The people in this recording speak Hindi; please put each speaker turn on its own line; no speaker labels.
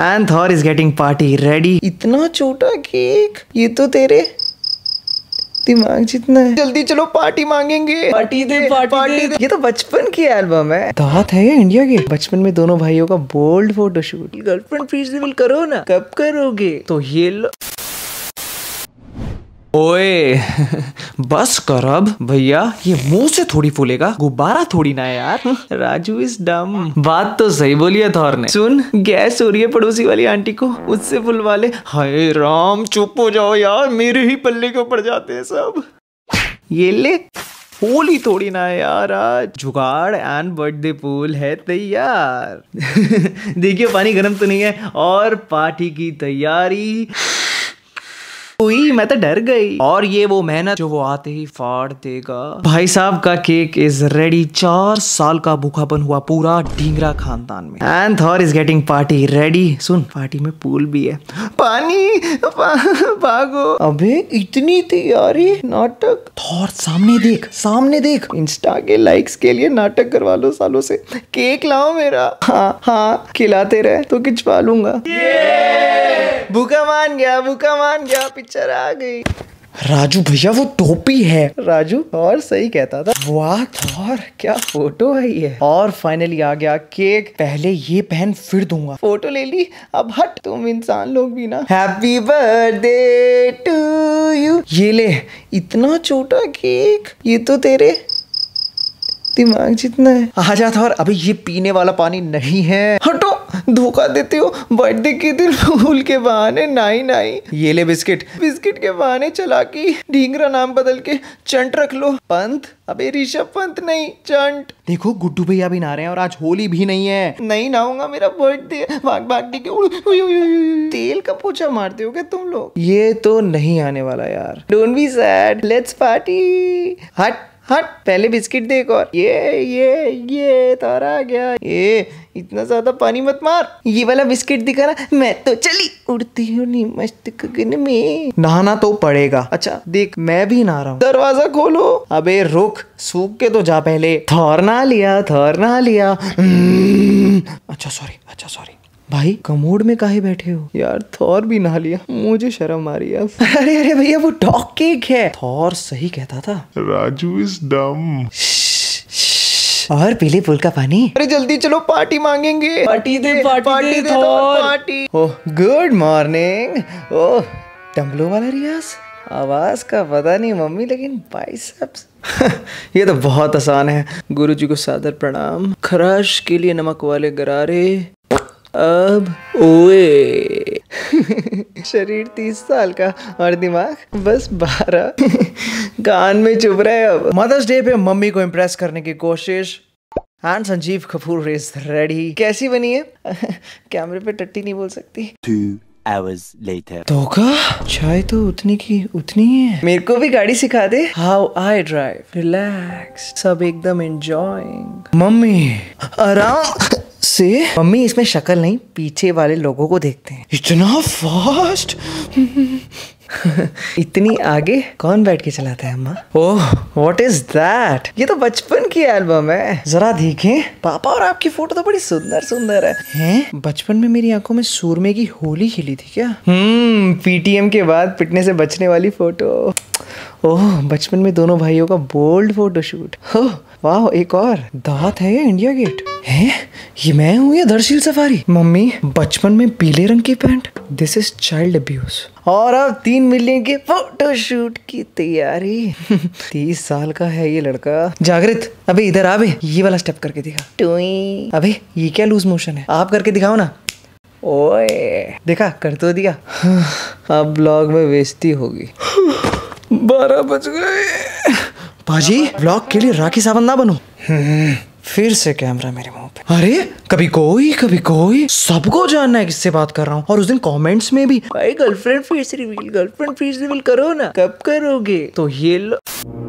And Thor is getting party ready. इतना छोटा केक, ये तो तेरे दिमाग जितना है। जल्दी चलो पार्टी मांगेंगे।
पार्टी दे।
ये तो बचपन की एल्बम है। दांत है ये इंडिया के। बचपन में दोनों भाइयों का bold photoshoot. Girlfriend face reveal करो ना, कब करोगे? तो ये लो। ओए बस कर अब भैया, ये मुंह से थोड़ी फूलेगा, गुब्बारा थोड़ी ना है यार। Raju is dumb. बात तो सही बोली है थॉर ने। सुन, गैस हो रही है पड़ोसी वाली आंटी को, उससे फुलवा ले। हाय राम, चुप हो जाओ यार, मेरे ही पल्ले के ऊपर जाते हैं सब। ये ले, होली थोड़ी ना है यार, आज जुगाड़ एंड बर्थडे पूल है तैयार। देखिए पानी गर्म तो नहीं है, और पार्टी की तैयारी। मैं तो डर गई। और ये वो मेहनत जो वो आते ही फाड़ देगा। भाई साहब का केक इज रेडी। 4 साल का भूखापन हुआ पूरा ढींगरा खानदान में। And Thor is getting party ready. सुन, पार्टी में पूल भी है। पानी भागो। अबे इतनी तैयारी, नाटक। थॉर सामने देख, सामने देख। इंस्टा के लाइक्स के लिए नाटक करवा लो सालों से। केक लाओ मेरा। हाँ हाँ, खिलाते रहे तो खिंचवा लूंगा। भूखा मान गया, भूखा मान गया, पिक्चर आ गई। राजू भैया वो टोपी है। राजू और सही कहता था। वाह थॉर, क्या फोटो है ये। और फाइनली आ गया केक। पहले ये पहन फिर दूंगा। फोटो ले ली, अब हट। तुम इंसान लोग भी ना। Happy birthday to you. ये ले, इतना छोटा केक, ये तो तेरे दिमाग जितना है। आजा थॉर। अबे ये पीने वाला पानी नहीं है, हटो, धोखा देते हो। बर्थडे के दिन फूल के बहाने नहीं नहीं। ये ले बिस्किट, बिस्किट के बहाने चला की ढींगरा नाम बदल के चंट रख लो। पंत? अबे ऋषभ पंत नहीं, चंट। देखो गुड्डू भैया भी नहा रहे हैं और आज होली भी नहीं है। नहीं नहाऊंगा, मेरा बर्थडे। भाग भाग के तेल का पोछा मारते हो क्या तुम लोग? ये तो नहीं आने वाला यार। Don't be sad, let's party. हट हट, पहले बिस्किट दे एक और। ये तारा आ गया। ये इतना ज्यादा पानी मत मार। ये वाला बिस्किट दिखा ना, मैं तो चली उड़ती हूँ नी मस्त गगन में। नहाना तो पड़ेगा। अच्छा देख, मैं भी नहा रहा हूँ। दरवाजा खोलो। अबे रुक, सूख के तो जा पहले। थॉर नहा लिया, थॉर नहा लिया। अच्छा सॉरी भाई, कमोड में काहे बैठे हो यार? थॉर भी नहा लिया, मुझे शर्म आ रही है। अरे अरे भैया, वो डॉग केक है। थॉर सही कहता था।
Raju is dumb.
और पीले पुल का पानी। अरे जल्दी चलो पार्टी मांगेंगे।
पार्टी दे
party. Oh good morning. Oh टम्बलो वाला रियाज, आवाज का पता नहीं मम्मी, लेकिन बाइसेप्स। ये तो बहुत आसान है। गुरुजी को सादर प्रणाम। खराश के लिए नमक वाले गरारे। अब ओए शरीर 30 साल का और दिमाग बस 12। कान में चुभ रहा है। अब मदर्स डे पे मम्मी को इम्प्रेस करने की कोशिश। And Sanjeev Kapoor is ready. कैसी बनी है? कैमरे पे टट्टी नहीं बोल सकती।
2 hours later.
तो का चाय तो उतनी की उतनी ही है। मेरे को भी गाड़ी सिखा दे। How I drive. रिलैक्स, सब एकदम एंजॉयिंग। मम्मी आराम से। मम्मी इसमें शक्ल नहीं, पीछे वाले लोगों को देखते हैं। इतना फास्ट। इतनी आगे कौन बैठ के चलाता है अम्मा? Oh what is that? ये तो बचपन की एल्बम है। जरा देखें। पापा और आपकी फोटो तो बड़ी सुंदर सुंदर है। हैं? बचपन में मेरी आंखों में सूरमे की होली खिली थी क्या? पीटीएम के बाद पिटने से बचने वाली फोटो। ओह, बचपन में दोनों भाइयों का बोल्ड फोटोशूट। वाह, एक और। दांत है ये इंडिया गेट है। ये मैं हूँ या दरअसल सफारी? मम्मी बचपन में पीले रंग की pant. This is child abuse. और अब 3 मिलियन के फोटोशूट की तैयारी। 30 साल का है ये लड़का। जागृत, अबे इधर आ बे, ये वाला स्टेप करके दिखा। टुई। अबे ये क्या लूज मोशन है? आप करके दिखाओ ना। ओए देखा, कर तो दिया। अब ब्लॉग में बेइज्जती होगी। 12 बज गए। बाजी, ब्लॉग के लिए राखी सावंत ना बनो। फिर से कैमरा मेरे मुंह पे। अरे कभी कोई सबको जानना है किससे बात कर रहा हूँ। और उस दिन कमेंट्स में भी, भाई गर्लफ्रेंड फेस रिवील करो ना, कब करोगे? तो ये